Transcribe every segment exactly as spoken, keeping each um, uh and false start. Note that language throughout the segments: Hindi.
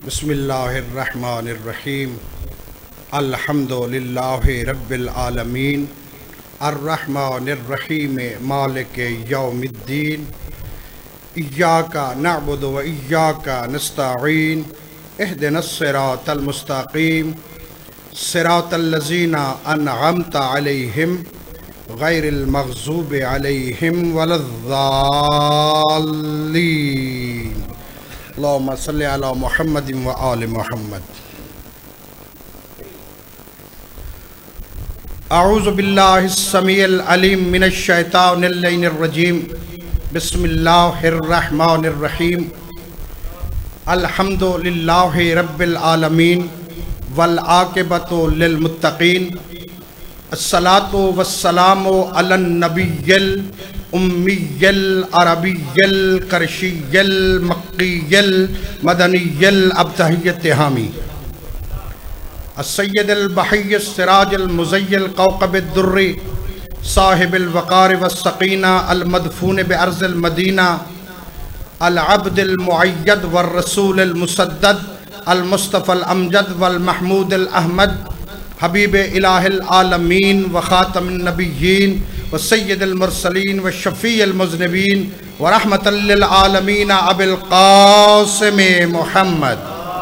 बिस्मिल्लाहिर्रहमानिर्रहीम अल्हम्दुलिल्लाहि रब्बिल आलमीन अर्रहमानिर्रहीम मालिक यौमिद्दीन इय्याका नअबुदु व इय्याका नस्तईन इहदिनस सिरातल मुस्तकीम सिरातल लज़ीना अनअमता अलैहिम गैरिल मग़ज़ूबि अलैहिम वलद्दाल्लीन। अल्लाहुम्मा सल्लि अला मुहम्मदिन व आलि मुहम्मद। अऊज़ु बिल्लाहिस समीइल अलीम मिनश शैतानिर रजीम। बिस्मिल्लाहिर रहमानिर रहीम। अल्हम्दुलिल्लाहि रब्बिल आलमीन वल आक़िबतु लिल मुत्तक़ीन। अस्सलातु वस्सलामु अलन नबिय्यिल उम्मिय्यिल अरबिय्यिल क़रशिय्यिल मक्किय्यिल मदनिय्यिल अब्तहिय्यत हामी अस्सय्यिदिल बहिय्यिस सिराजिल मुज़य्यिल कौकबिद दुर्री साहिबिल वक़ार वस्सकीना अल मदफून बिअर्ज़िल मदीना अल अब्दिल मुअय्यद वर रसूलिल मुसद्दद अल मुस्तफ़ल अमजद वल महमूदिल अहमद हबीब इलाहिल आलमीन व ख़ातमिन नबिय्यीन व सय्यिदिल मुरसलीन व शफ़ीइल मुज़निबीन व रहमतल लिल आलमीन अबिल क़ासिम मुहम्मद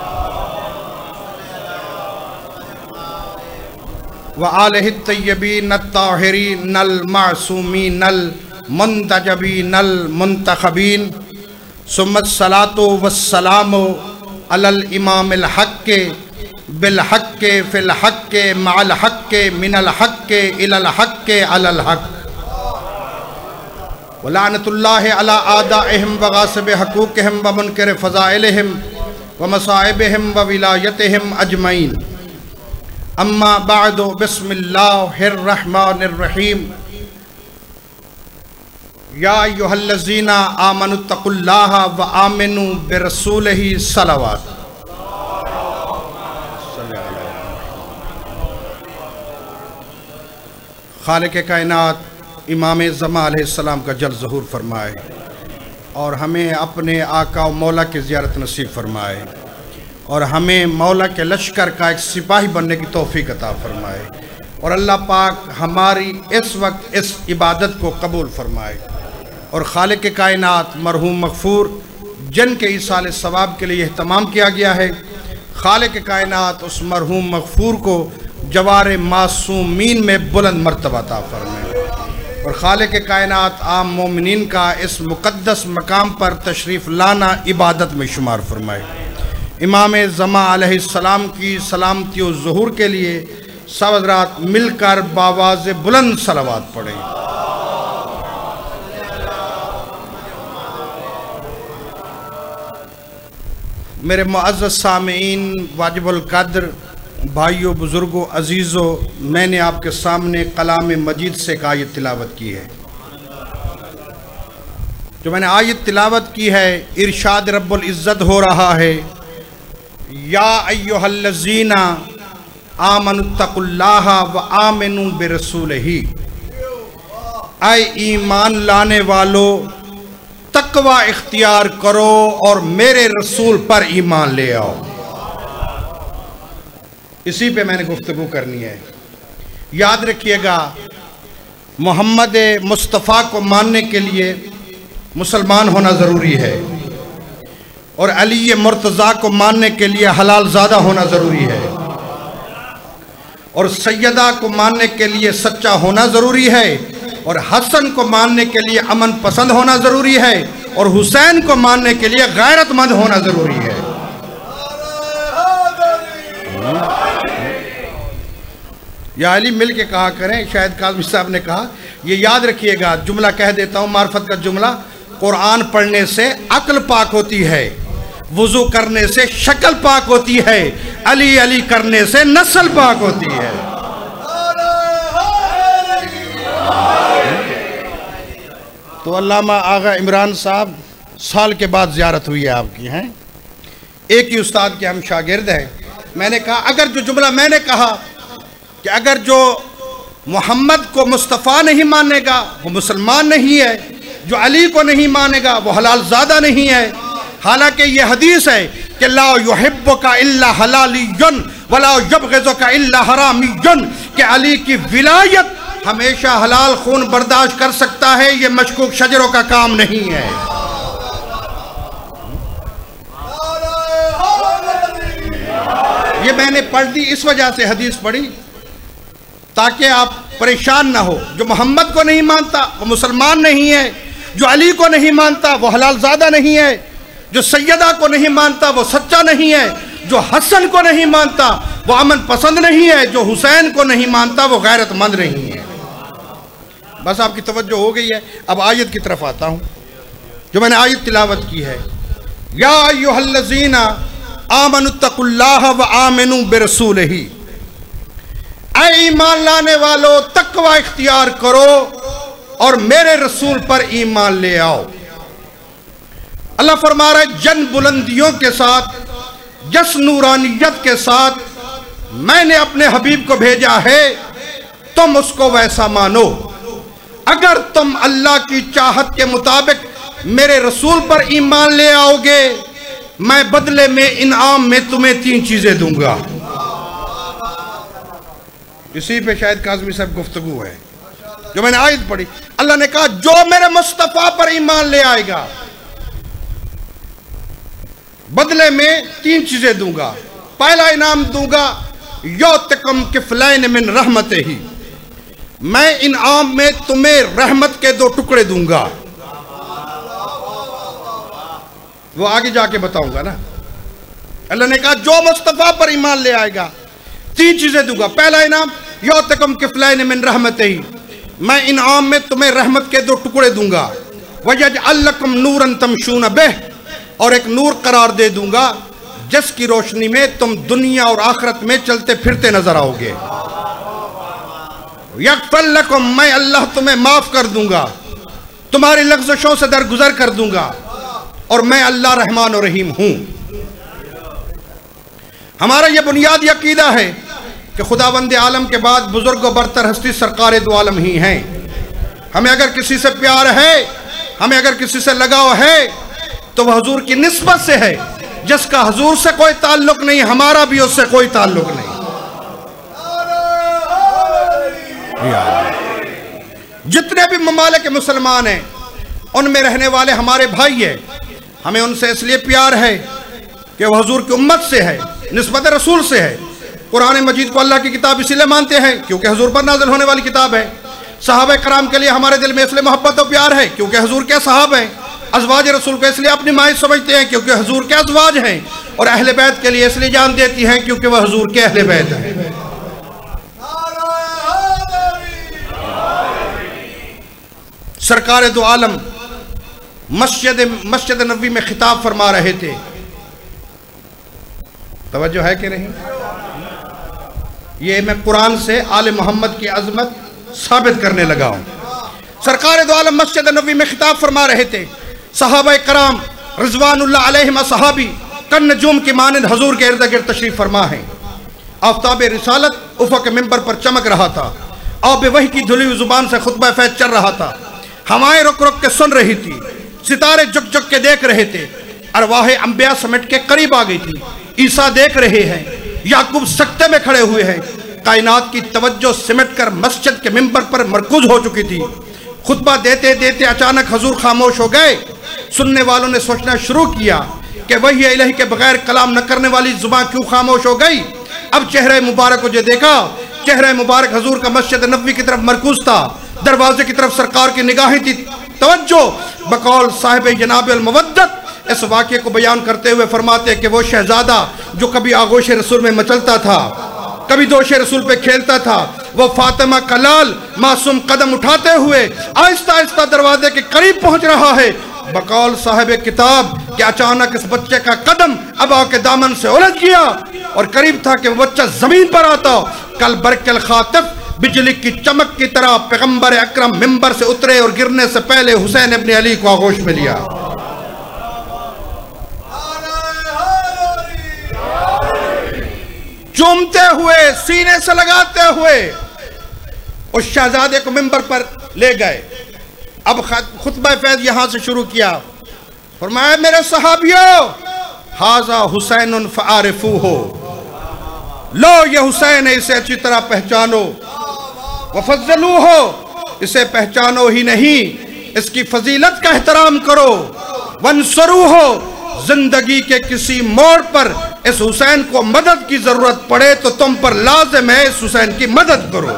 व आलिहि तय्यबीन अत्ताहिरीन अल मासूमीन अल मुंतजबीन अल मुंतखबीन सुम्मत सलातो वस्सलामु अलल इमामिल हक़्क़ि बिल हक़्क़ि फ़िल हक़्क़ि मअल हक़्क़ि मिनल हक़्क़ि इलल हक़्क़ि अलल हक़्क़ व लानतुल्लाहि अला आदाइहिम व गासिबि हक़ूक़िहिम व मुनकिरि फ़ज़ाइलिहिम व मसाइबिहिम व विलायतिहिम अजमईन। अम्मा बअदु बिस्मिल्लाहिर रहमानिर रहीम। या अय्युहल्लज़ीना आमनुत्तक़ुल्लाह व आमिनू बिरसूलिही सलवात। खालिक़ कायनात इमाम ज़मा अलैहिस्सलाम का जल ज़हूर फरमाए और हमें अपने आका व मौला की ज़ियारत नसीब फरमाए और हमें मौला के लश्कर का एक सिपाही बनने की तौफ़ीक़ अता फरमाए और अल्लाह पाक हमारी इस वक्त इस इबादत को कबूल फरमाए और खालिक़ कायनात मरहूम मग़फ़ूर जिन के ईसाल सवाब के लिए एहतमाम किया गया है, खालिक़ कायनात उस मरहूम मग़फ़ूर को जवारे मासूमीन में बुलंद मर्तबा अता फरमाए और खालिक़ कायनात आम मोमिनीन का इस मुक़द्दस मकाम पर तशरीफ़ लाना इबादत में शुमार फरमाए। इमाम ज़मा अलैहिस्सलाम की सलामती और ज़ुहूर के लिए सब हज़रात मिलकर बावाज़ बुलंद सलावत पढ़ें। मेरे मुअज़्ज़ज़ सामीईन, वाजिबुल क़द्र भाइयों, बुज़ुर्गों, अज़ीज़ों, मैंने आपके सामने कलाम मजीद से एक आयत तिलावत की है। जो मैंने आयत तिलावत की है, इरशाद रब्बुल इज़्ज़त हो रहा है, या अय्युहल्लज़ीना आमनुत्तक़ुल्लाह व आमिनू बिरसूलिही। ऐ ईमान लाने वालों, तक़वा इख्तियार करो और मेरे रसूल पर ईमान ले आओ। इसी पे मैंने गुफ्तगू करनी है। याद रखिएगा, मोहम्मद मुस्तफ़ा को मानने के लिए मुसलमान होना ज़रूरी है और अली मुर्तज़ा को मानने के लिए हलाल ज़ादा होना ज़रूरी है और सैयदा को मानने के लिए सच्चा होना ज़रूरी है और हसन को मानने के लिए अमन पसंद होना ज़रूरी है और हुसैन को मानने के लिए गैरतमंद होना ज़रूरी है। या अली मिल के कहा करें, शायद काज़मी साहब ने कहा, ये याद रखिएगा, जुमला कह देता हूँ मार्फत का जुमला। कुरान पढ़ने से अक्ल पाक होती है, वुज़ू करने से शक्ल पाक होती है, अली अली करने से नस्ल पाक होती है। तो अल्लामा आगा इमरान साहब साल के बाद ज़ियारत हुई है आपकी, हैं? एक ही उस्ताद के हम शागिर्द हैं। मैंने कहा अगर जो जुमला मैंने कहा कि अगर जो मोहम्मद को मुस्तफ़ा नहीं मानेगा वो मुसलमान नहीं है, जो अली को नहीं मानेगा वो हलाल ज़ादा नहीं है, हालांकि ये हदीस है कि ला युहिब्बुका इल्ला हलालियुन वला युबग़िज़ुका इल्ला हरामियुन, कि अली की विलायत हमेशा हलाल खून बर्दाश्त कर सकता है, ये मशकूक शजरों का काम नहीं है। ये मैंने पढ़ दी इस वजह से हदीस पढ़ी ताकि आप परेशान ना हो। जो मोहम्मद को नहीं मानता वो मुसलमान नहीं है, जो अली को नहीं मानता वो हलाल ज़ादा नहीं है, जो सैयदा को नहीं मानता वो सच्चा नहीं है, जो हसन को नहीं मानता वो अमन पसंद नहीं है, जो हुसैन को नहीं मानता वो गैरतमंद नहीं है। बस आपकी तवज्जो हो गई है। अब आयत की तरफ आता हूँ जो मैंने आयत तिलावत की है। या अय्युहल्लज़ीना आमनुत्तकुल्लाह व आमिनू बिरसूलिही, ऐ ईमान लाने वालों तकवा इख्तियार करो और मेरे रसूल पर ईमान ले आओ। अल्लाह फरमा रहा है जन बुलंदियों के साथ, जस नूरानियत के साथ मैंने अपने हबीब को भेजा है, तुम उसको वैसा मानो। अगर तुम अल्लाह की चाहत के मुताबिक मेरे रसूल पर ईमान ले आओगे, मैं बदले में इनाम में तुम्हें तीन चीजें दूंगा। इसी पे शायद काज़मी साहब गुफ्तगू है जो मैंने आयत पढ़ी। अल्लाह ने कहा जो मेरे मुस्तफ़ा पर ईमान ले आएगा बदले में तीन चीजें दूंगा। पहला इनाम दूंगा युतिकुम किफ़लैन मिन रहमतिही, मैं इनाम में तुम्हें रहमत के दो टुकड़े दूंगा। वो आगे जाके बताऊंगा ना। अल्लाह ने कहा जो मुस्तफ़ा पर ईमान ले आएगा तीन चीजें दूंगा। पहला इनाम युतिकुम किफ़लैन मिन रहमतिही, मैं इनाम में तुम्हें रहमत के दो टुकड़े दूंगा। वयजअल लकुम नूरन तमशून बिह, और एक नूर करार दे दूंगा जिसकी रोशनी में तुम दुनिया और आखिरत में चलते फिरते नजर आओगे। यग़फ़िर लकुम, मैं अल्लाह तुम्हें माफ कर दूंगा, तुम्हारी लग़्ज़िशों से दरगुजर कर दूंगा, और मैं अल्लाह रहमान और रहीम हूं। हमारा यह बुनियादी अकीदा है कि खुदावंद आलम के बाद बुजुर्ग और बरतर हस्ती सरकार दो आलम ही हैं। हमें अगर किसी से प्यार है, हमें अगर किसी से लगाव है, तो वह हुजूर की निस्बत से है। जिसका हुजूर से कोई ताल्लुक नहीं, हमारा भी उससे कोई ताल्लुक नहीं। जितने भी ममालिक मुसलमान हैं उनमें रहने वाले हमारे भाई हैं। हमें उनसे इसलिए प्यार है कि वह हुजूर की उम्मत से है, निस्बत रसूल से है। कुरान मजीद को अल्लाह की किताब इसीलिए मानते हैं क्योंकि हुजूर पर नाज़िल होने वाली किताब है। सहाबा कराम के लिए हमारे दिल में इसलिए मोहब्बत और प्यार है क्योंकि हुजूर के सहाब हैं। अज़वाज रसूल को इसलिए अपनी माई समझते हैं क्योंकि हुजूर के अज़वाज हैं, और अहले बैत के लिए इसलिए जान देती हैं क्योंकि वह हुजूर के अहले बैत हैं। सरकार दो आलम मस्जिद मस्जिद नबवी में खिताब फरमा रहे थे। तवज्जो है कि नहीं? ये मैं कुरान से आले मोहम्मद की अजमत साबित करने लगा हूं। सरकार दो आलम मस्जिद नबवी में खिताब फरमा रहे थे। सहाबा कराम रिज़वानुल्लाह अलैहिम सहाबी कन नजूम की मानंद हुजूर के इर्द गिर्द तशरीफ फरमा है। आफ्ताब रिसालत उफ़क़ मिंबर पर चमक रहा था। आब वही की धुली हुई जुबान से खुतबा फैज़ चल रहा था। हवाएं रुक रुक के सुन रही थी, सितारे जुक जुक के देख रहे थे। अरवाह अंबिया समेट के करीब आ गई थी। ईसा देख रहे हैं, याकूब सख्ते में खड़े हुए हैं। कायनात की तवज्जो सिमट कर मस्जिद के मिंबर पर मरकूज हो चुकी थी। खुतबा देते देते अचानक हुजूर खामोश हो गए। सुनने वालों ने सोचना शुरू किया कि वही इलाही के बगैर कलाम न करने वाली जुबान क्यों खामोश हो गई। अब चेहरे मुबारक को जो देखा, चेहरे मुबारक हुजूर का मस्जिद नबवी की तरफ मरकूज था। दरवाजे की तरफ सरकार की निगाहें थी। तवज्जो बकौल साहिब जनाब अल मवद्दत इस वाक़े को बयान करते हुए फरमाते कि वो शहजादा जो कभी आगोश रसूल में मचलता था, कभी दोष रसूल पे खेलता था, वो फातिमा का लाल मासूम कदम उठाते हुए आहिस्ता आहिस्ता दरवाजे के करीब पहुंच रहा है। बकौल साहिब किताब कि अचानक इस बच्चे का कदम अबा के दामन से उलझ गया और करीब था कि वो बच्चा जमीन पर आता। कल बरकल खातिफ बिजली की चमक की तरह पैगंबर अकरम मिंबर से उतरे और गिरने से पहले हुसैन इब्न अली को आगोश में लिया। चूमते हुए, सीने से लगाते हुए उस शहजादे को मिंबर पर ले गए। अब खुतबा फैज़ यहां से शुरू किया। फरमाया मेरे सहाबियों, हाजा हुसैन फ़ारिफू हो, लो ये हुसैन है, इसे अच्छी तरह पहचानो। वफ़ज़लू हो, इसे पहचानो ही नहीं, इसकी फजीलत का एहतराम करो। वंसरू हो, जिंदगी के किसी मोड़ पर इस हुसैन को मदद की जरूरत पड़े तो तुम पर लाजिम है इस हुसैन की मदद करो।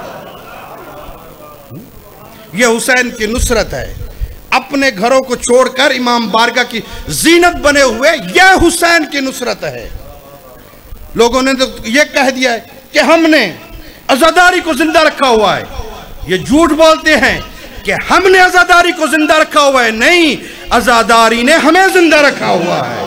यह हुसैन की नुसरत है। अपने घरों को छोड़कर इमाम बारगाह की जीनत बने हुए यह हुसैन की नुसरत है। लोगों ने तो यह कह दिया है कि हमने आजादारी को जिंदा रखा हुआ है। ये झूठ बोलते हैं कि हमने आजादारी को जिंदा रखा हुआ है। नहीं, आजादारी ने हमें जिंदा रखा हुआ है।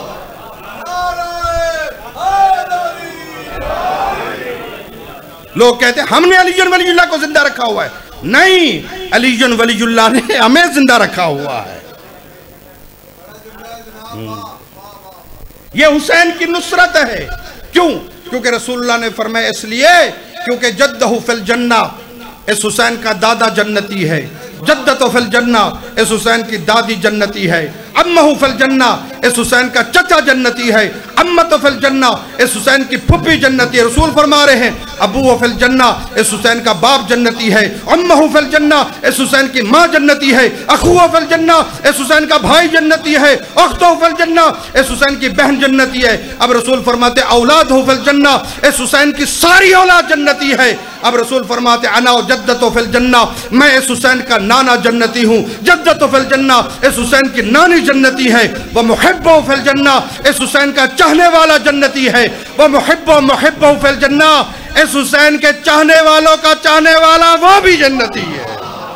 लोग कहते हैं हमने अलीजुन वलीयुल्लाह को जिंदा रखा हुआ है। नहीं, अलीजुन वलीयुल्लाह ने हमें जिंदा रखा हुआ है। यह हुसैन की नुसरत है। क्यों? क्योंकि रसूलुल्लाह ने फरमाया इसलिए क्योंकि जद्दहु फिल जन्ना, इस हुसैन का दादा जन्नती है। जद्दतु फिल जन्ना, इस हुसैन की दादी जन्नती है। अम्महु फिल जन्ना, इस हुसैन का चचा जन्नती है। अम्मतु फिल जन्ना, इस हुसैन की फुप्पी जन्नती है। रसूल फरमा रहे हैं अबू फिल जन्ना, इस हुसैन का बाप जन्नती है। अम्महु फिल जन्ना, इस हुसैन की माँ जन्नती है। अखुहु फिल जन्ना, इस हुसैन का भाई जन्नती है। अख्तहु फिल जन्ना, इस हुसैन की बहन जन्नती है। अब रसूल फरमाते औलादहु फिल जन्ना, इस हुसैन की सारी औलाद जन्नती है। अब रसूल फरमाते अना जद्दतु फिल जन्ना, मैं इस हुसैन का नाना जन्नती हूँ। जद्दतु फिल जन्ना, इस हुसैन की नानी जन्नती है। वह मुहिब्बु फिल जन्ना, इस हुसैन का चाहने वाला जन्नती है। वह मुहिब्बु मुहिब्बु फिल जन्ना, इस हुसैन के चाहने वालों का चाहने वाला वो भी जन्नती है।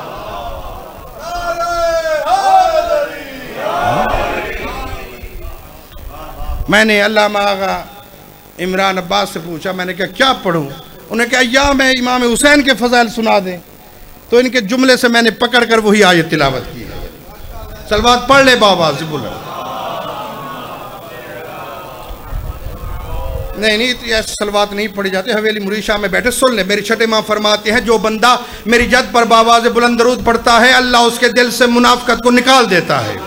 मैंने अल्लामा आगा इमरान अब्बास से पूछा, मैंने कहा क्या पढ़ूं? उन्हें कहा या मैं इमाम हुसैन के फजाइल सुना दें। तो इनके जुमले से मैंने पकड़ कर वही आयत तिलावत की है। सलवात पढ़ ले बाबा से बोला। नहीं नहीं, तो ऐसे सलवात नहीं पढ़ी जाती। हवेली मुरीशा में बैठे सुन ले। मेरी छठे माँ फरमाते हैं जो बंदा मेरी जद पर बाबा से बुलंद दरूद पढ़ता है अल्लाह उसके दिल से मुनाफिकत को निकाल देता है।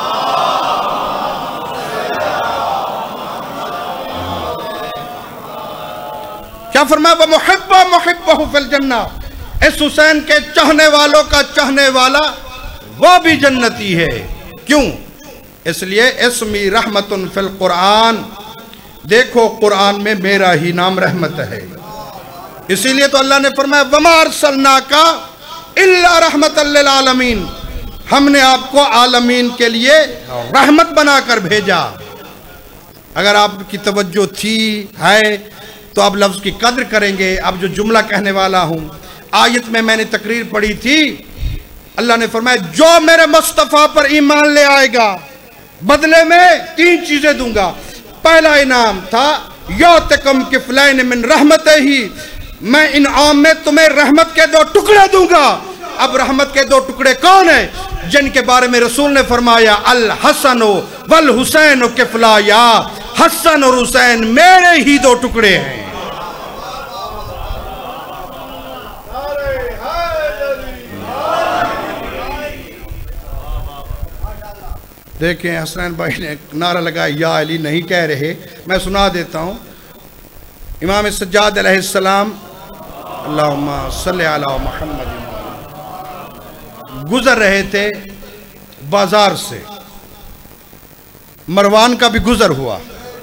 क्या फरमाया? वह मुहिब्बा मुहिब्बहु फिल जन्ना, इस हुसैन के चाहने वालों का चाहने वाला वो भी जन्नती है। क्यों? इसलिए इस्मी रहमतुन फिल कुरान, देखो कुरान में मेरा ही नाम रहमत है। इसीलिए तो अल्लाह ने फरमाया वमा अरसलनाका इल्ला रहमतल लिल आलमीन, हमने आपको आलमीन के लिए रहमत बनाकर भेजा। अगर आपकी तवज्जो थी है तो आप लफ्ज़ की कद्र करेंगे। अब जो जुमला कहने वाला हूँ, आयत में मैंने तकरीर पढ़ी थी, अल्लाह ने फरमाया जो मेरे मुस्तफ़ा पर ईमान ले आएगा बदले में तीन चीज़ें दूंगा। पहला इनाम था यौतकम किफलैन मिन रहमत ही, मैं इनाम में तुम्हें रहमत के दो टुकड़े दूंगा। अब रहमत के दो टुकड़े कौन है? जिनके बारे में रसूल ने फरमाया अल हसन वल हुसैन किफलाया, हसन और हुसैन मेरे ही दो टुकड़े हैं। देखें हसनैन भाई ने नारा लगाया या अली नहीं कह रहे, मैं सुना देता हूँ। इमाम सज्जाद अलैहिस्सलाम अल्लाहुम्मा सल्ली अला मुहम्मद गुजर रहे थे बाजार से। मरवान का भी गुजर हुआ।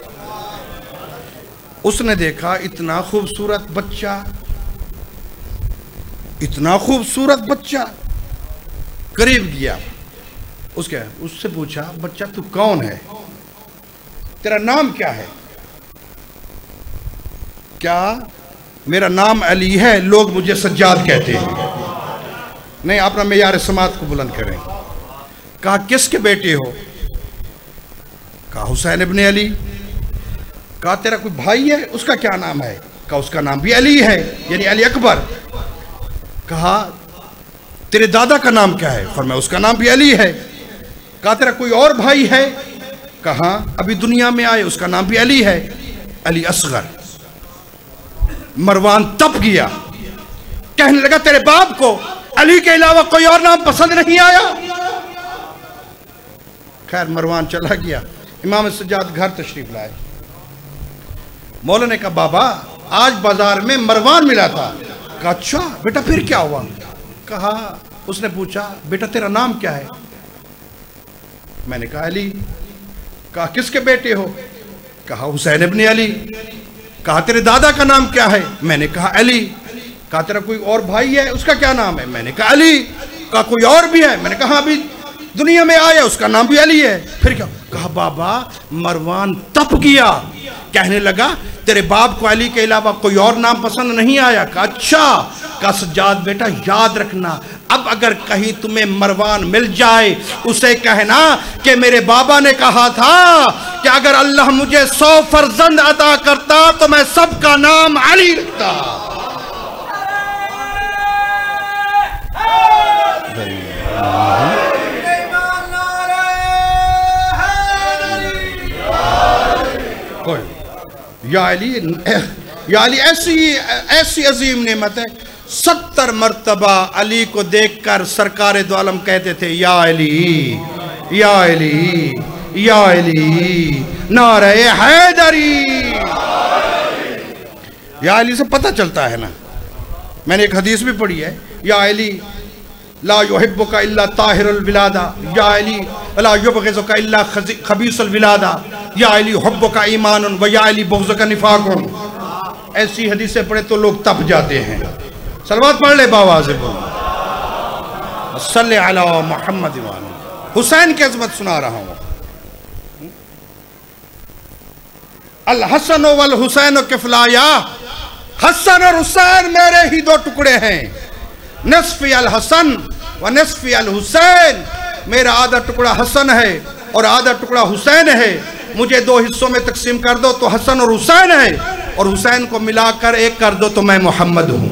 उसने देखा इतना खूबसूरत बच्चा, इतना खूबसूरत बच्चा। करीब गया, उसके उससे पूछा बच्चा तू कौन है, तेरा नाम क्या है? क्या? मेरा नाम अली है, लोग मुझे सज्जाद कहते हैं। नहीं, अपना मेयार समात को बुलंद करें। कहा किसके बेटे हो? कहा हुसैन इब्ने अली। कहा तेरा कोई भाई है, उसका क्या नाम है? कहा उसका नाम भी अली है, यानी अली अकबर। कहा तेरे दादा का नाम क्या है? फरमाया उसका नाम भी अली है। कहा तेरा कोई और भाई है? कहा अभी दुनिया में आए, उसका नाम भी अली है, अली असगर। मरवान तप गया, कहने लगा तेरे बाप को अली के अलावा कोई और नाम पसंद नहीं आया? खैर मरवान चला गया। इमाम सज्जाद घर तशरीफ लाए। मौला ने कहा बाबा आज बाजार में मरवान मिला था। कहा अच्छा बेटा फिर क्या हुआ? कहा उसने पूछा बेटा तेरा नाम क्या है? मैंने कहा अली। कहा किसके बेटे हो? कहा हुसैन इब्न अली। कहा तेरे दादा का नाम क्या है? मैंने कहा अली। कहा तेरा कोई और भाई है, उसका क्या नाम है? मैंने कहा अली। कहा कोई और भी है? मैंने कहा अभी दुनिया में आया उसका नाम भी अली है। फिर क्या? कहा बाबा मरवान तप गया, कहने लगा तेरे बाप को अली के अलावा कोई और नाम पसंद नहीं आया। कहा अच्छा। कहा सज्जाद बेटा याद रखना, अब अगर कहीं तुम्हें मरवान मिल जाए उसे कहना कि मेरे बाबा ने कहा था कि अगर अल्लाह मुझे सौ फर्जंद अता करता तो मैं सबका नाम अली रखता। या अली, या अली ऐसी ऐसी अजीम नेमत है। सत्तर मर्तबा अली को देखकर सरकार दो आलम कहते थे या अली या अली या अली नारे हैदरी। या अली से पता चलता है ना, मैंने एक हदीस भी पढ़ी है, या अली ला युहिब्बुका इल्ला ताहिरुल विलादा, या अली ला युबग़िज़ुका इल्ला खबीसुल विलादा, या अली हुब्बुका ईमानुन व या अली बुग़्ज़ुका निफ़ाक़ुन। ऐसी हदीसें पढ़े तो लोग तप जाते हैं। सलवात पढ़ ले बाबा से बोल सल्ले अला मुहम्मद। हुसैन की अज़मत सुना रहा हूँ। अल हसन वल हुसैन किफ़लाया, हसन और हुसैन मेरे ही दो टुकड़े हैं। नस्फ़ी अल हसन व नस्फ़ी अल हुसैन, मेरा आधा टुकड़ा हसन है और आधा टुकड़ा हुसैन है। मुझे दो हिस्सों में तकसीम कर दो तो हसन और हुसैन है, और हुसैन को मिलाकर एक कर दो तो मैं मोहम्मद हूँ।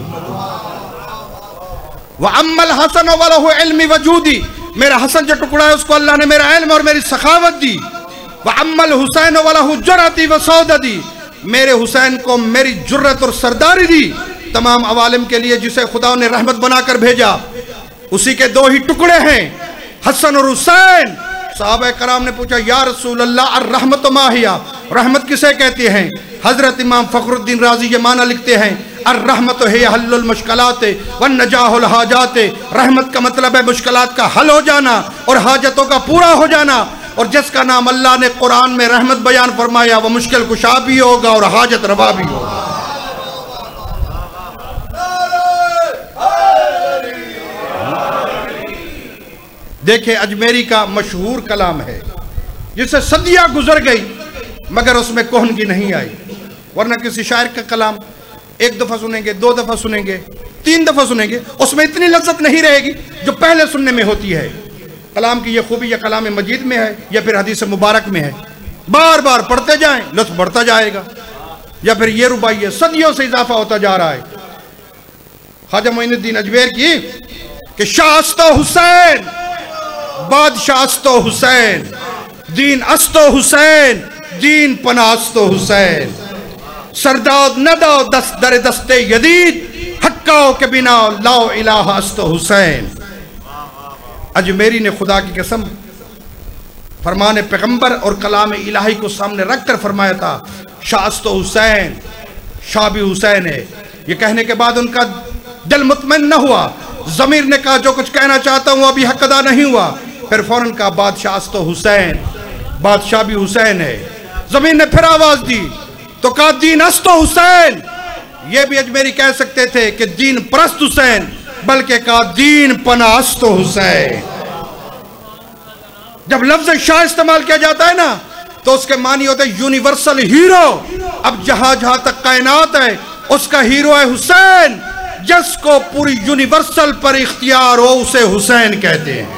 वह अम्मल हसन वलहु इल्मी वजूदी, मेरा हसन जो टुकड़ा है उसको अल्लाह ने मेरा इल्म और मेरी सखावत दी। वह अम्मल हुसैन वलहु जुरअती व सौददी, मेरे हुसैन को मेरी जुर्रत और सरदारी दी। तमाम अवालिम के लिए जिसे खुदा ने रहमत बनाकर भेजा, उसी के दो ही टुकड़े हैं हसन और हुसैन। साहबा कराम ने पूछा या रसूल अल्लाह अर रहमत माहिया, रहमत किसे कहते हैं? हजरत इमाम फखरुद्दीन राजी ये माना लिखते हैं अर रहमत है हल्लुल मुश्किलात वन नजाहुल हाजात, रहमत का मतलब है मुश्किलात का हल हो जाना और हाजतों का पूरा हो जाना। और जिसका नाम अल्लाह ने कुरान में रहमत बयान फरमाया वह मुश्किल कुशा भी होगा और हाजत रवा भी होगा। देखे अजमेरी का मशहूर कलाम है जिससे सदियां गुजर गई मगर उसमें कोहनगी नहीं आई। वरना किसी शायर का कलाम एक दफा सुनेंगे, दो दफा सुनेंगे, तीन दफा सुनेंगे, उसमें इतनी लज्जत नहीं रहेगी जो पहले सुनने में होती है। कलाम की यह खूबी या कलाम मजीद में है या फिर हदीस मुबारक में है। बार बार पढ़ते जाएं लुत्फ बढ़ता जाएगा, या फिर ये रुबाइये सदियों से इजाफा होता जा रहा है। ख्वाजा मोइनुद्दीन अजमेर की कि शास्तो हुसैन बादशास्तो हुसैन, दीन अस्तो हुसैन, दीन पनास्तो हुसैन, सरदाद नदो दस दर दस्ते यदीद, हक्काओ के बिना लाओ इलाहा अस्तो हुसैन। अजमेरी ने खुदा की कसम फरमान पैगंबर और कलाम इलाही को सामने रखकर फरमाया था शास्तो हुसैन, शाह भी हुसैन है। ये कहने के बाद उनका दिल मुतमइन न हुआ। ज़मीर ने कहा जो कुछ कहना चाहता हूँ अभी हक अदा नहीं हुआ। फिर फौरन कहा बादशाह तो हुसैन, बादशाह भी हुसैन है। ज़मीर ने फिर आवाज दी तो कहा दीन अस्तो हुसैन। ये भी अजमेरी कह सकते थे कि दीन परस्त हुसैन, बल्कि कहा दीन पनास्तो हुसैन। जब लफ्ज शाह इस्तेमाल किया जाता है ना तो उसके मानी होते यूनिवर्सल हीरो। अब जहां जहां तक कायनात है उसका हीरो है हुसैन। जिसको पूरी यूनिवर्सल पर इख्तियार हो उसे हुसैन कहते हैं।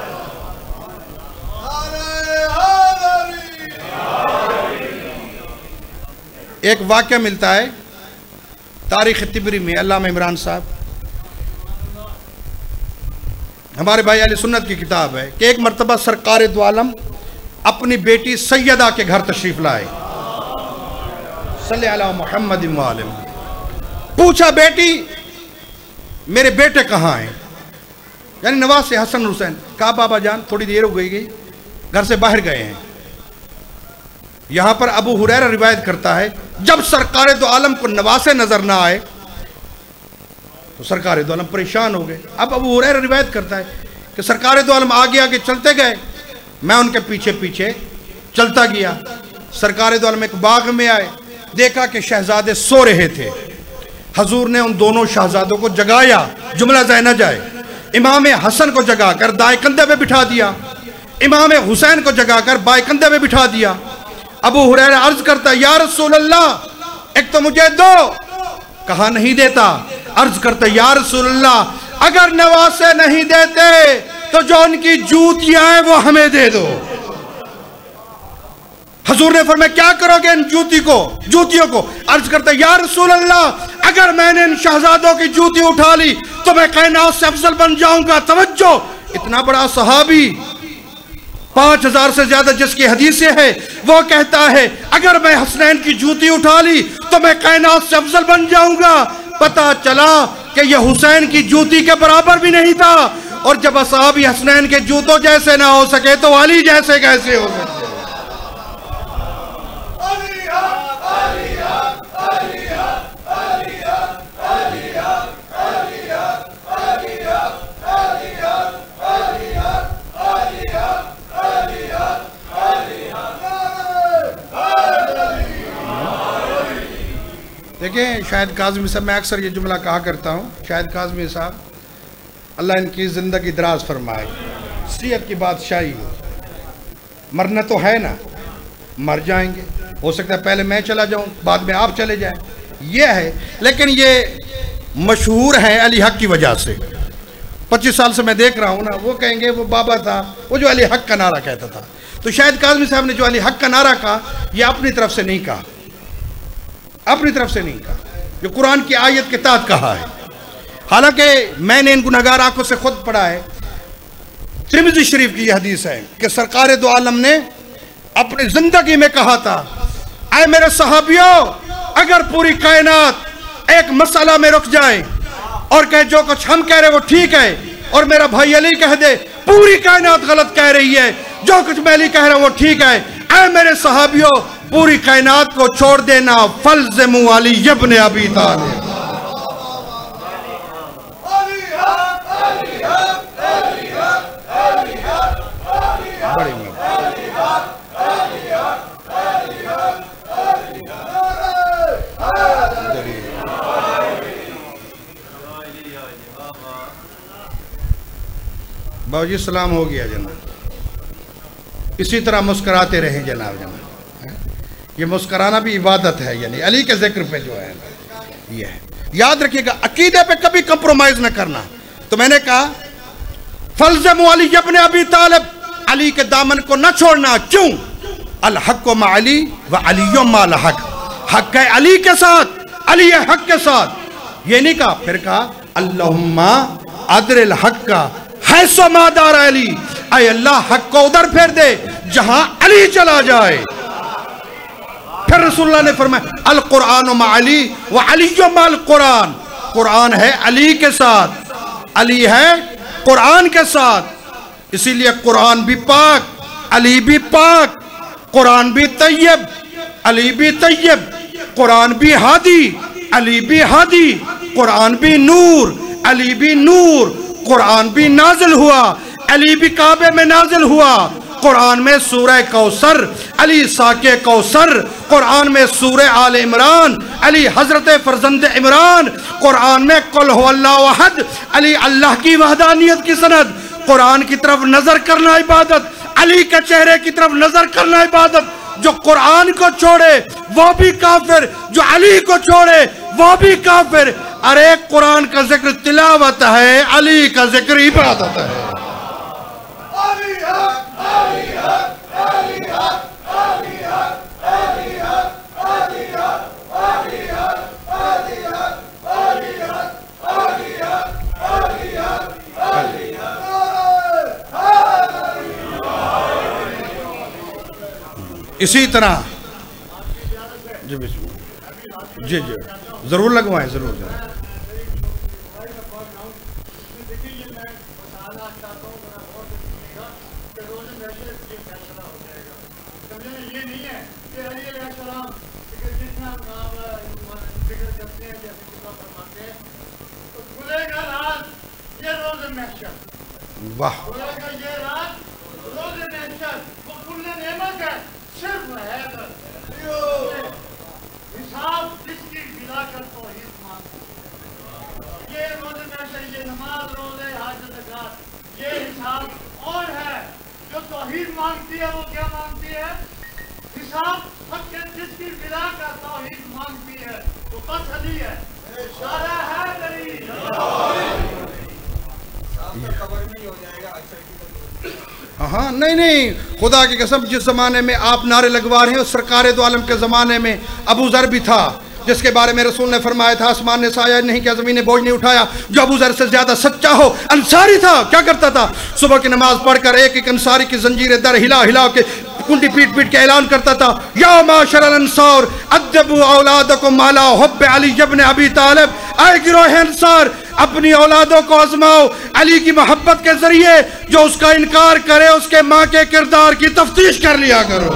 एक वाक्य मिलता है तारीख तिबरी में, अल्लामा इमरान साहब हमारे भाई अहले सुन्नत की किताब है कि एक मरतबा सरकार दो आलम अपनी बेटी सैयदा के घर तशरीफ लाए। सल्ले अला मुहम्मद व आलिम। पूछा बेटी मेरे बेटे कहाँ हैं, यानी नवाज से हसन हुसैन। कहा बाबा जान थोड़ी देर हो गई गई घर से बाहर गए हैं। यहाँ पर अबू हुरैरा रिवायत करता है, जब सरकार दो आलम को नवासे नजर ना आए तो सरकार दो आलम परेशान हो गए। अब अबू हुरैरा रिवायत करता है कि सरकार दो आलम आगे आगे चलते गए, मैं उनके पीछे पीछे चलता गया। सरकार दो आलम एक बाग में आए, देखा कि शहजादे सो रहे थे। हजूर ने उन दोनों शहजादों को जगाया, जुमला ज़ाय न जाए। इमाम हसन को जगाकर दाएं कंधे पे बिठा दिया, इमाम हुसैन को जगाकर बाएं कंधे पे बिठा दिया। अबू हुरैरा अर्ज करता, या रसूल अल्लाह एक तो मुझे दो, कहा नहीं देता। अर्ज करता, या रसूल अल्लाह अगर नवासे नहीं देते तो जो उनकी जूतियां हैं वो हमें दे दो। हजूर ने फरमाया, क्या करोगे इन जूती को जूतियों को? अर्ज करता, या रसूल अल्लाह अगर मैंने इन शहजादों की जूती उठा ली तो मैं कायनात से अफजल बन जाऊंगा। तवज्जो, इतना बड़ा सहाबी, पांच हजार से ज्यादा जिसकी हदीसें है, वो कहता है अगर मैं हसनैन की जूती उठा ली तो मैं कायनात से अफजल बन जाऊंगा। पता चला कि यह हुसैन की जूती के बराबर भी नहीं था, और जब असहाबी हसनैन के जूतों जैसे ना हो सके तो अली जैसे कैसे हो सकते? देखिए, शायद काज़मी साहब, मैं अक्सर ये जुमला कहा करता हूँ, शायद काज़मी साहब अल्लाह इनकी ज़िंदगी दराज फरमाए, सीयत की बादशाही हो। मरना तो है ना, मर जाएंगे, हो सकता है पहले मैं चला जाऊँ बाद में आप चले जाएं, ये है। लेकिन ये मशहूर है अली हक की वजह से। पच्चीस साल से मैं देख रहा हूँ ना, वो कहेंगे वो बाबा था वो जो अली हक का नारा कहता था। तो शायद काज़मी साहब ने जो अली हक का नारा कहा, ये अपनी तरफ से नहीं कहा, अपनी तरफ से नहीं कहा, जो कुरान की आयत के तहत कहा है। हालांकि मैंने इन गुनहगार आंखों से खुद पढ़ा है, तिरमिज़ी शरीफ की यह हदीस है कि सरकार दो आलम ने अपनी जिंदगी में कहा था, ऐ मेरे सहाबियों, अगर पूरी कायनात एक मसला में रुक जाए और कहे जो कुछ हम कह रहे वो ठीक है, और मेरा भाई अली कह दे पूरी कायनात गलत कह रही है, जो कुछ मैं अली कह रहा हूं वो ठीक है, ऐ मेरे सहाबियों पूरी कायनात को छोड़ देना, फल्ज़िमू अली इब्न अबी तालिब। बाबूजी सलाम हो गया जनाब, इसी तरह मुस्कराते रहें जनाब। जनाब ये मुस्कराना भी इबादत है, यानी अली के जिक्र पे जो है ये है। याद रखिएगा, अकीदे पे कभी कंप्रोमाइज ना करना। तो मैंने कहा फल्ज़िमू अली इब्न अबी तालिब, अली के दामन को न छोड़ना। क्यों? अल हक़्क़ु मा अली व अली माल हक़, हक़ है अली के साथ, अली है हक़ के साथ। ये नहीं कहा, फिर कहा अल्लाहुम्मा अदरिल हक़्क़ा हैसो मा दार अली, ऐ अल्लाह हक़ को उधर फेर दे जहां अली चला जाए। फिर रसूलुल्लाह ने फरमाया अल कुरान मा अली व अली माल कुरान, कुरान है अली के साथ, अली है कुरान के साथ। इसीलिए कुरान भी पाक, अली भी पाक, कुरान भी तैयब, अली भी तैयब, कुरान भी हादी, अली भी हादी, कुरान भी नूर, अली भी नूर, कुरान भी नाजिल हुआ, अली भी काबे में नाजिल हुआ। कुरान में सूरह कौसर, अली साके कौसर, कुरान में सूरह आल इमरान, अली हजरत फरजंद इमरान, कुरान में कुल हुवल्लाहु अहद, अली अल्लाह की वहदानियत की सनद। कुरान की तरफ नजर करना इबादत, अली के चेहरे की तरफ नजर करना इबादत। जो कुरान को छोड़े वो भी काफिर, जो अली को छोड़े वो भी काफिर। अरे कुरान का जिक्र तिलावत है, अली का जिक्र इबादत है। इसी तरह जी जी जी जरूर लगवाएं, जरूर जरूर। ये नहीं है कि अली अलैहिस्सलाम जितना जिक्र करते हैं जैसे खुदा फरमाते हैं तो खुलेगा रात ये रोज़ महशर। वाह, खुलेगा ये रात रोज़ महशर। वो कुल्ले नेमत है सिर्फ है हिसाब जिसकी बिला कर तौहीद मांगती है। ये रोज़ महशर, ये नमाज, रोज़े, हज, ज़कात, ये हिसाब और है जो तौहीद मांगती है। वो क्या मांगती है? हिसाब हक़ जिसकी बिला का तौहीद मांगती है वो बस अली है। इशारा है दलील हाँ नहीं नहीं, खुदा की कसम, जिस ज़माने में आप नारे लगवा रहे हैं उस सरकार दो आलम के ज़माने में अबू ज़र भी था, जिसके बारे में रसूल ने फरमाया था आसमान ने साया नहीं किया, ज़मीन ने बोझ नहीं उठाया। जो अबू ज़र से ज़्यादा सच्चा हो अंसारी था। क्या करता था? सुबह की नमाज पढ़कर एक एक अंसारी की जंजीरें दर हिला हिला के कुंडी पीट पीट के ऐलान करता था, या माशरल अंसार अदबू औलादकुम अला हुब्ब अली इब्न अबी तालिब। आए गिरोह अंसार, अपनी औलादों को आजमाओ अली की मोहब्बत के जरिए। जो उसका इनकार करे उसके माँ के किरदार की तफ्तीश कर लिया करो।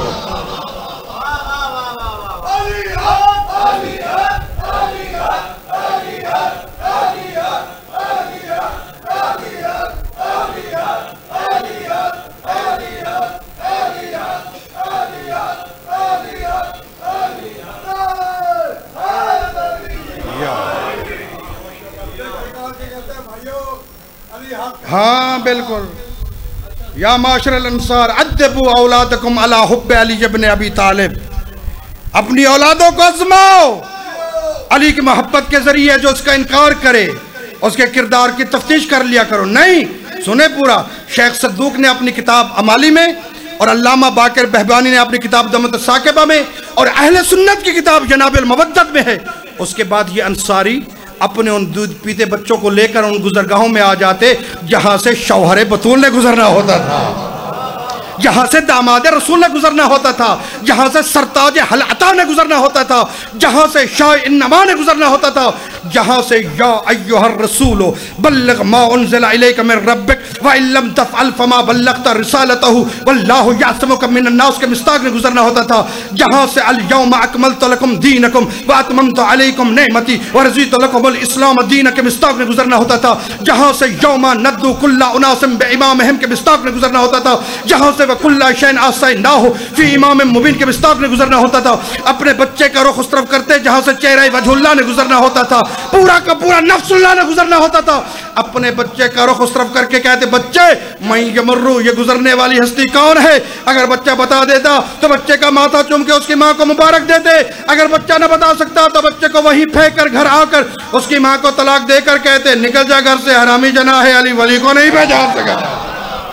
हाँ बिल्कुल, या माशरल अंसार अदबू औलादकुम अला हुब्ब अली इब्न अबी तालिब। अपनी औलादों को आजमाओ अली की मोहब्बत के जरिए। जो उसका इनकार करे उसके किरदार की तफ्तीश कर लिया करो। नहीं सुने पूरा, शेख सद्दूक ने अपनी किताब अमाली में और अल्लामा बाकर बहबानी ने अपनी किताब दमत साकिबा में और अहले सुन्नत की किताब जनाबिल मवद्दत में है। उसके बाद ये अंसारी अपने उन दूध पीते बच्चों को लेकर उन गुजरगाहों में आ जाते जहां से शौहरे बतूल ने गुजरना होता था, जहां से दामाद रसूल ने गुजरना होता था, जहां से सरताज हलअता ने गुजरना होता था, जहां से शाह इन्नमा ने गुजरना होता था, जहां से या अय्युहर रसूल बल्लिग मा उनज़िला इलैका मिन रब्बिक व इन लम तफ़अल फमा बल्लग़ता रिसालतहु वल्लाहु यअसिमुका मिनन नास के मिस्ताक ने गुजरना होता था, जहां से अल यौमा अकमलतु लकुम दीनकुम व अतममतु अलैकुम निअमती व रज़ीतु लकुमुल इस्लाम दीन के मिस्ताक ने गुजरना होता था, जहां से यौमा नद्दु कुल्ला उनासिम बिइमामिहिम के मिस्ताक ने गुजरना होता था, जहां से कुल्ला शैन आसैनाहु फी इमाम मुबीन के मिस्ताक ने गुजरना होता था। अपने बच्चे का रुख उस तरफ करते जहां से चेहरा वजहुल्लाह ने गुजरना होता था, पूरा का पूरा नफ्सुल्लाह ने गुजरना होता था। अपने बच्चे का रुख उस तरफ करके कहते, बच्चे मैं यमर्रू, ये गुजरने वाली हस्ती कौन है? अगर बच्चा बता देता तो बच्चे का माथा चूम के उसकी माँ को मुबारक देते। अगर बच्चा न बता सकता तो बच्चे को वहीं फेंक कर घर आकर उसकी माँ को तलाक देकर कहते, निकल जा घर से, हरामी जना है, अली वली को नहीं पहचान सका।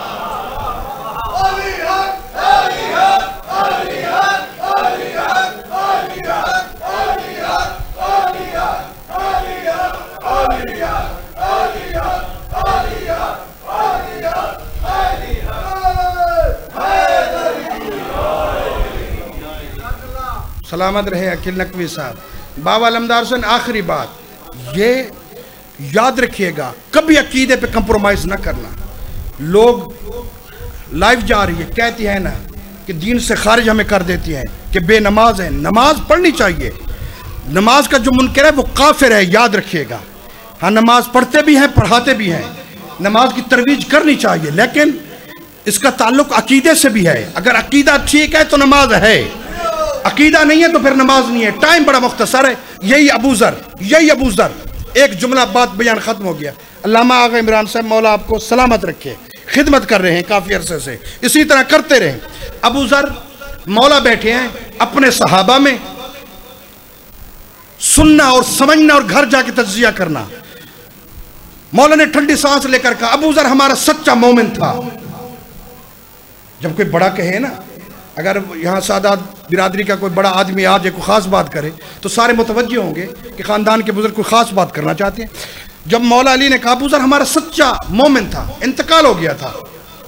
सलामत रहे अकील नकवी साहब। बाबा अलमदार हुसैन, आखिरी बात ये याद रखिएगा, कभी अकीदे पे कंप्रोमाइज़ ना करना। लोग लाइफ जा रही है, कहती है ना कि दीन से खारिज हमें कर देती हैं कि बेनमाज है। नमाज पढ़नी चाहिए। नमाज का जो मुनकर है वो काफिर है, याद रखिएगा। हाँ, नमाज पढ़ते भी हैं, पढ़ाते भी हैं, नमाज की तरवीज करनी चाहिए, लेकिन इसका ताल्लुक अकीदे से भी है। अगर अकीदा ठीक है तो नमाज है, अकीदा नहीं है तो फिर नमाज नहीं है। टाइम बड़ा मुख्तसर है। यही अबू ज़र, यही अबू ज़र, एक जुमला बात बयान ख़त्म हो गया। अल्लामा आगा इमरान साहब मौला आपको सलामत रखे, खिदमत कर रहे हैं काफ़ी अरसे से, इसी तरह करते रहें। अबू ज़र मौला बैठे हैं अपने सहाबा में, सुनना और समझना और घर जाके तज्जिया करना। मौला ने ठंडी सांस लेकर कहा, अबू ज़र हमारा सच्चा मोमिन था। जब कोई बड़ा कहे ना, अगर यहाँ सादात बिरादरी का कोई बड़ा आदमी आज एक ख़ास बात करे तो सारे मुतवज्जे होंगे कि ख़ानदान के बुजुर्ग कोई ख़ास बात करना चाहते हैं। जब मौला अली ने कहा अबू ज़र हमारा सच्चा मोमिन था, इंतकाल हो गया था,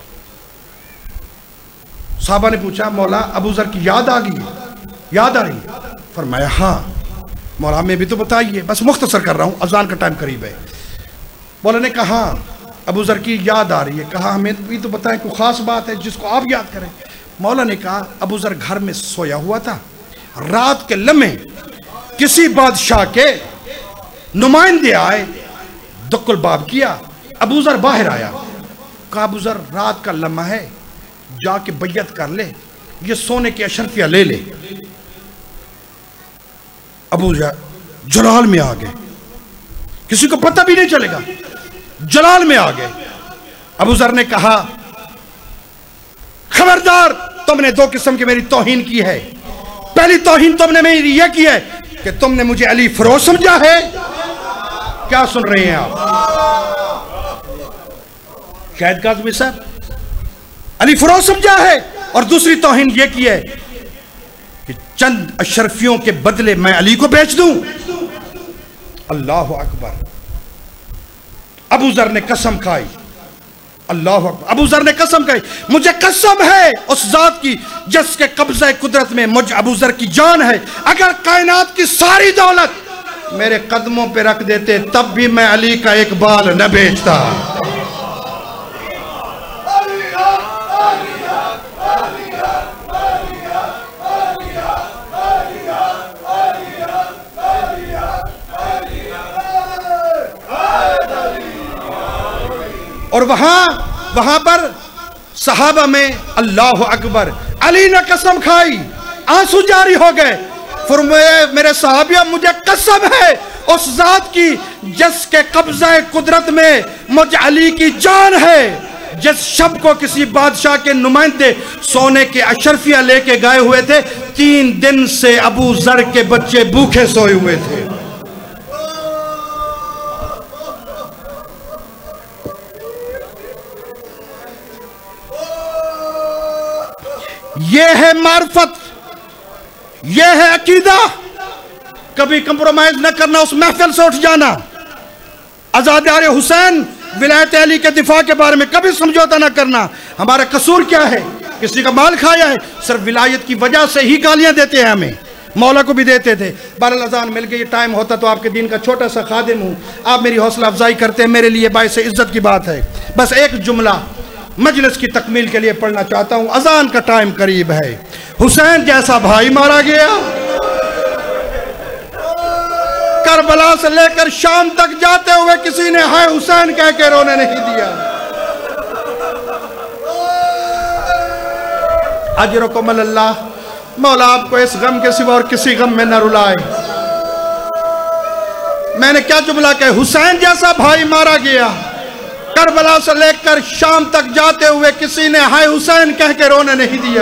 साहबा ने पूछा मौला अबू ज़र की याद आ गई, याद आ रही? फरमाया हाँ। मौला हमें भी तो बताइए, बस मुख्तसर कर रहा हूँ, अजान का टाइम करीब है। मौला ने कहा अबू ज़र की याद आ रही है। कहा हमें भी तो बताएं, कोई ख़ास बात है जिसको आप याद करें। मौला ने कहा अबू ज़र घर में सोया हुआ था, रात के लम्हे किसी बादशाह के नुमाइंदे आए, दुक्कुल बाब किया, अबू ज़र बाहर आया, कहा अबू ज़र रात का लम्हा है, जाके बैयत कर ले, ये सोने की अशरफिया ले ले। अबू ज़र जलाल में आ गए, किसी को पता भी नहीं चलेगा, जलाल में आ गए। अबू ज़र ने कहा खबरदार, तुमने दो किस्म की मेरी तौहीन की है। पहली तौहीन तुमने मेरी यह की है कि तुमने मुझे अली फरोज समझा है। क्या सुन रहे हैं आप शाहिद काज़मी साहब? अली फरोज समझा है। और दूसरी तौहीन यह की है कि चंद अशरफियों के बदले मैं अली को बेच दूं। अल्लाह अकबर। अबू ज़र ने कसम खाई, अल्लाह अकबर। अबू ज़र ने कसम खाई, मुझे कसम है उस जात की जिसके कब्ज़े कुदरत में मुझ अबू ज़र की जान है, अगर कायनात की सारी दौलत मेरे कदमों पे रख देते तब भी मैं अली का एक बाल न बेचता। और वहां वहां पर सहाबा में अल्लाह अकबर, अली ने कसम खाई, आंसू जारी हो गए। फरमाया मेरे सहाबिया, मुझे कसम है उस जात की जिसके कब्ज़े कुदरत में मुझ अली की जान है, जिस शब को किसी बादशाह के नुमाइंदे सोने के अशरफिया लेके गए हुए थे, तीन दिन से अबू ज़र के बच्चे भूखे सोए हुए थे। यह है मार्फत, यह है अकीदा। कभी कंप्रोमाइज न करना, उस महफिल से उठ जाना। आज़ादार हुसैन विलायत अली के दिफा के बारे में कभी समझौता न करना। हमारा कसूर क्या है? किसी का माल खाया है, सिर्फ विलायत की वजह से ही गालियां देते हैं हमें, मौला को भी देते थे। बहरहाल अज़ान मिल गई, टाइम होता तो आपके दिन का छोटा सा खादिम हूँ, आप मेरी हौसला अफजाई करते हैं, मेरे लिए बाइस इज्जत की बात है। बस एक जुमला मजलिस की तकमील के लिए पढ़ना चाहता हूं, अजान का टाइम करीब है। हुसैन जैसा भाई मारा गया, करबला से लेकर शाम तक जाते हुए किसी ने हाय हुसैन कह के रोने नहीं दिया। अजरकुम अल्लाह, मौला आपको इस गम के सिवा और किसी गम में न रुलाए। मैंने क्या जुमला कहा? हुसैन जैसा भाई मारा गया, करबला से लेकर शाम तक जाते हुए किसी ने हाय हुसैन कह के रोने नहीं दिया।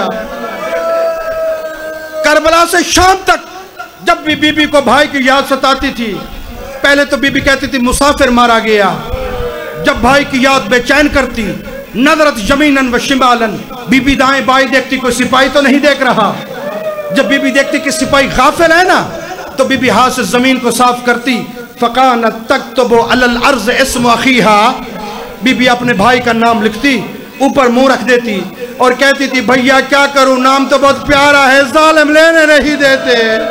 करबला से शाम तक जब भी बीबी को भाई की याद सताती थी, पहले तो बीबी कहती थी मुसाफिर मारा गया। जब भाई की याद बेचैन करती, नजरत जमीनन व शिमालन, बीबी दाएं बाएं देखती कोई सिपाही तो नहीं देख रहा। जब बीबी देखती कि सिपाही गाफिल है ना, तो बीबी हाथ से जमीन को साफ करती। फकानत तक्तबु अलल अर्ज़ इस्म अखीहा, बीबी अपने भाई का नाम लिखती, ऊपर मुंह रख देती और कहती थी भैया क्या करूं, नाम तो बहुत प्यारा है, जालिम लेने नहीं देते।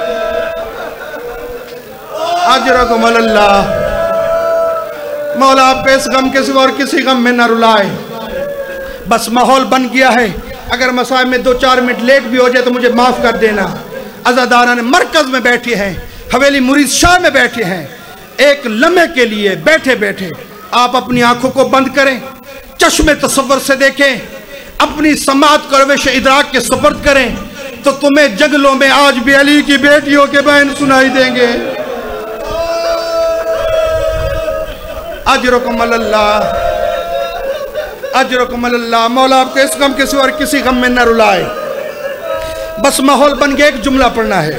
अजरकुम अल्लाह, मौला आपके इस गम के सिवा और किसी गम में न रुलाए। बस माहौल बन गया है, अगर मसाइब में दो चार मिनट लेट भी हो जाए तो मुझे माफ कर देना। अज़ादारा ने मरकज में बैठे हैं, हवेली मुरीद शाह में बैठे हैं, एक लम्हे के लिए बैठे बैठे आप अपनी आंखों को बंद करें, चश्मे तसव्वुर से देखें, अपनी समात को रवेश इदराक के सुपर्द करें, तो तुम्हें जंगलों में आज भी अली की बेटियों के बहन सुनाई देंगे। अजरकुम अल्लाह, अजरकुम अल्लाह, मौला आपके इस गम के सिवा और किसी गम में न रुलाए। बस माहौल बन गया, एक जुमला पढ़ना है।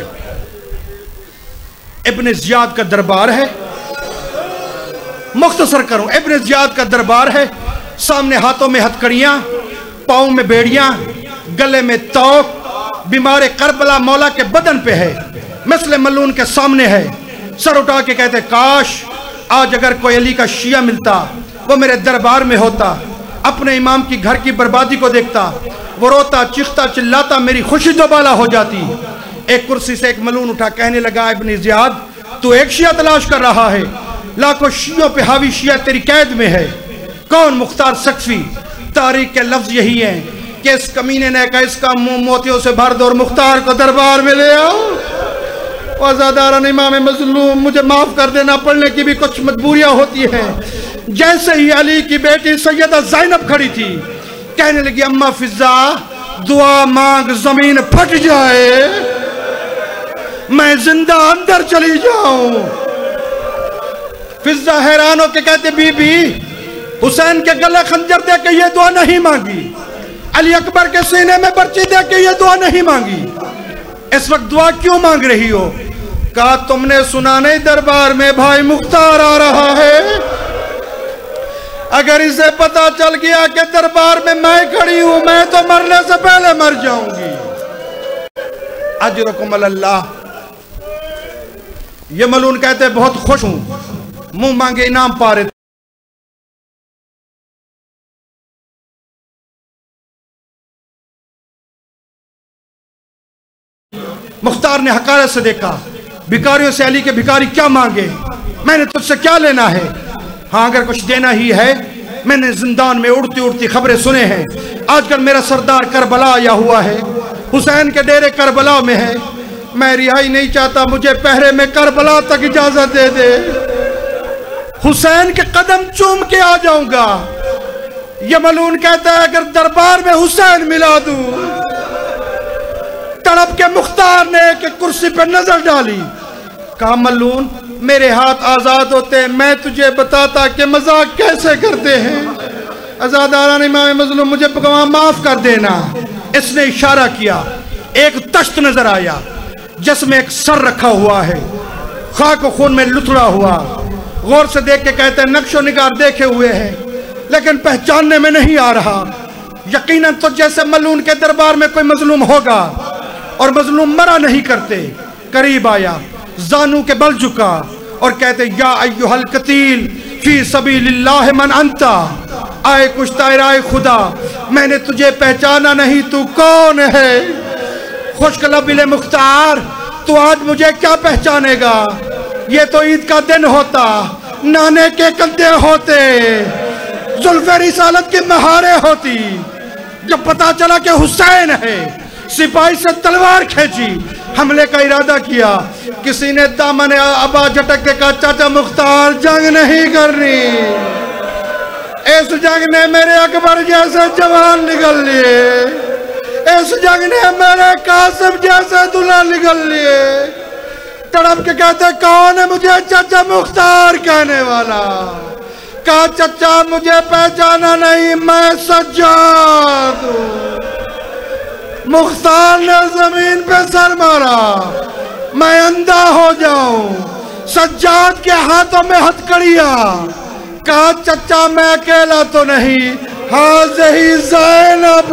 इब्ने ज़ियाद का दरबार है, मुख्तसर करूं, इब्ने ज़ियाद का दरबार है। सामने हाथों में हथकड़ियां, पाँव में बेड़ियां, गले में तौक, बीमार करबला मौला के बदन पे है, मिस्ल मलून के सामने है। सर उठा के कहते काश आज अगर कोई अली का शिया मिलता, वो मेरे दरबार में होता, अपने इमाम की घर की बर्बादी को देखता, वो रोता चीखता चिल्लाता, मेरी खुशी दोबाला हो जाती। एक कुर्सी से एक मलून उठा, कहने लगा इब्ने ज़ियाद तू एक शिया तलाश कर रहा है, लाखों शियों पे हावी शिया तेरी कैद में है। कौन? मुख्तार सकफी। तारीख के लफ्ज यही हैं कि इस कमीने ने कहा इसका मुंह मोतियों से भर दो और मुख्तार को दरबार में ले आओ। वज़ादारान इमाम मज़लूम, मुझे माफ़ कर देना, पढ़ने की भी कुछ मजबूरियाँ होती हैं। जैसे ही अली की बेटी सैयदा ज़ैनब खड़ी थी, कहने लगी अम्मा फिज़ा दुआ मांग जमीन फट जाए, मैं जिंदा अंदर चली जाऊं। फिज़ा हैरान होकर कहते बीबी हुसैन के गले खंजर दे के ये दुआ नहीं मांगी, अली अकबर के सीने में पर्ची दे के ये दुआ नहीं मांगी, इस वक्त दुआ क्यों मांग रही हो? कहा तुमने सुना नहीं दरबार में भाई मुख्तार आ रहा है, अगर इसे पता चल गया कि दरबार में मैं खड़ी हूं, मैं तो मरने से पहले मर जाऊंगी। अजरुकुम अल्लाह। ये मलून कहते बहुत खुश हूं, मुंह मांगे इनाम पा रहे। मुख्तार ने हकारत से देखा, भिखारियों से अली के भिखारी क्या मांगे, मैंने तुझसे क्या लेना है? हाँ अगर कुछ देना ही है, मैंने जिंदान में उड़ती उड़ती खबरें सुने हैं, आजकल मेरा सरदार करबला आया हुआ है, हुसैन के डेरे करबला में है, मैं रिहाई नहीं चाहता, मुझे पहरे में करबला तक इजाजत दे दे, हुसैन के कदम चूम के आ जाऊंगा। ये मलून कहता है अगर दरबार में हुसैन मिला दूं। तड़प के मुख्तार ने एक कुर्सी पर नजर डाली, कहा मलून मेरे हाथ आजाद होते मैं तुझे बताता कि मजाक कैसे करते हैं। आजादारान इमाम मज़लूम मुझे माफ कर देना। इसने इशारा किया, एक तश्त नजर आया जिसमें एक सर रखा हुआ है, खाक खून में लुथड़ा हुआ। गौर से देख के कहते हैं नक्शो निगार देखे हुए हैं लेकिन पहचानने में नहीं आ रहा। यकीनन तो जैसे मलून के दरबार में कोई मजलूम होगा और मजलूम मरा नहीं करते। करीब आया, जानू के बल झुका और कहते या अय्युहल कतील फी सबीलिल्लाह मन अंता, आए कुछ तायराए खुदा मैंने तुझे पहचाना नहीं, तू कौन है? खुशकलबिले मुख्तार तू आज मुझे क्या पहचानेगा? ये तो ईद का दिन होता, नाने के कंधे होते, जुल्फ़े रिसालत की महारे होती। जब पता चला कि हुसैन है, सिपाही से तलवार खींची, हमले का इरादा किया। किसी ने दामन अबा झटक के कहा चाचा मुख्तार जंग नहीं करनी, इस जंग ने मेरे अकबर जैसे जवान निकल लिए, इस जंग ने मेरे कासिम जैसे दुल्हा निकल लिए। तड़प के कहते कौन है मुझे चाचा मुख्तार कहने वाला? कहा चाचा मुझे पहचाना नहीं, मैं सज्जाद हूं। मुख्तार ने जमीन पे सर मारा, मैं अंधा हो जाऊं। सज्जाद के हाथों में हथकड़िया। कहा चचा मैं अकेला तो नहीं, हाज़ही ज़ैनब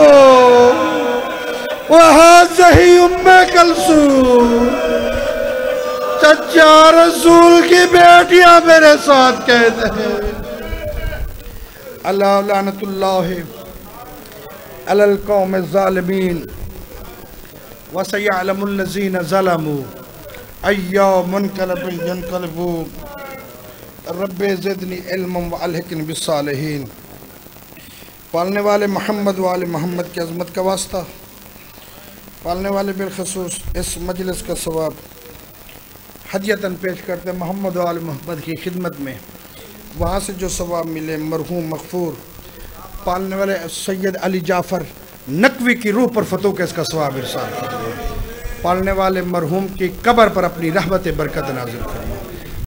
व हाज़ही उम्मे कलसूम। चचा रसूल की बेटियां मेरे साथ कहते हैं। अल्लाह लानतुल्लाह अलल कौम ज़ालिमीन व सयअलमुल लज़ीना ज़लमू अय्या मुनक़लिबिन यनक़लिबून। रब्बे ज़िदनी इल्मन व अलहिक़नी बिस्सालिहीन। पालने वाले मोहम्मद वाले मोहम्मद की अज़मत का वास्ता, पालने वाले बिलखसूस इस मजलिस का सवाब हदियतन पेश करते मोहम्मद वाले मोहम्मद की खिदमत में। वहाँ से जो सवाब मिले मरहूम मग़फ़ूर पालने वाले सैयद अली जाफ़र नकवी की रूह पर फतू के इसका सवाब इरसाल करते। पालने वाले मरहूम की कब्र पर अपनी रहमत बरकत नाज़िल फरमा।